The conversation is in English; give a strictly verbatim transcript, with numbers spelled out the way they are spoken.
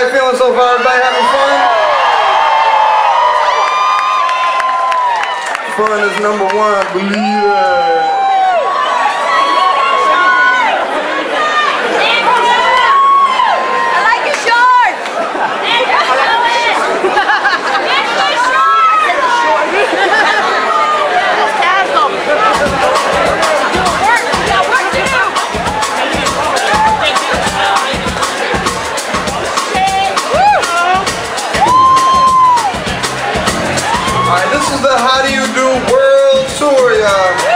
Everybody feeling so far? Everybody having fun? Fun is number one, believe it. This is the How Do You Do World Tour, y'all.